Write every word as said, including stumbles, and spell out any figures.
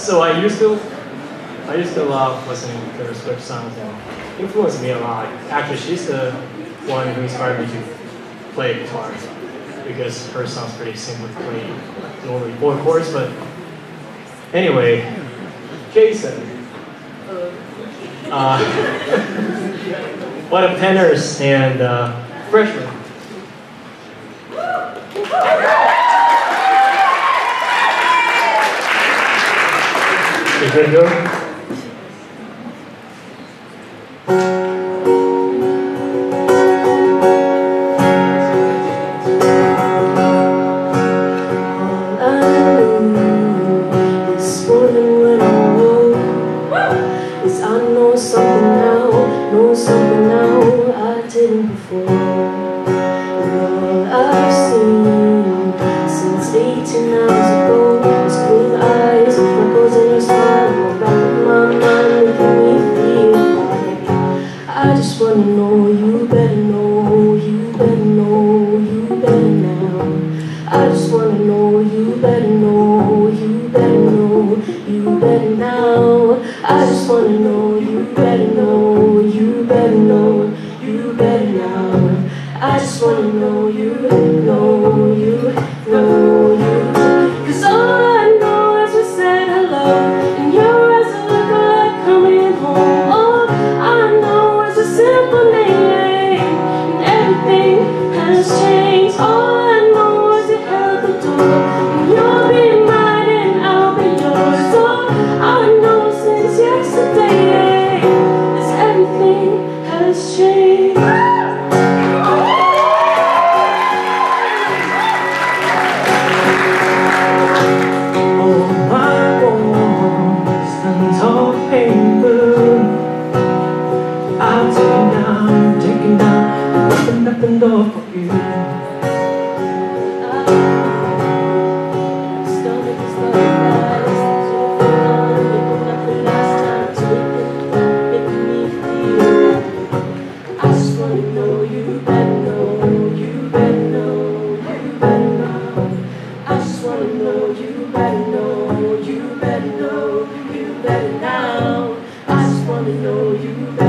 So I used to, I used to love listening to Taylor Swift songs and influenced me a lot. Actually, she's the one who inspired me to play guitar because her song's pretty simple to play, normally four chords. But anyway, Jason. Uh, what a tenors and uh, freshman. You good to go? Something now I didn't before. And all I've seen since eighteen hours ago is green eyes and freckles in your smile. In the back of my mind making me feel like I just wanna know you better know, you better know, you better now. I just wanna know you better know, you better know, you better now. I just wanna know you better know, you better know, you better now. I just wanna know you know, you know, you. Cause all I know is we said hello, and your eyes look like coming home. All I know is a simple name, and everything has changed. All I know is you held the door, and you'll be mine and I'll be yours. All I know since yesterday is everything has changed. Oh, my walls and tall paper, I'm taking down, taking down, open up the door for you. You better know, you better now. I just wanna know you better.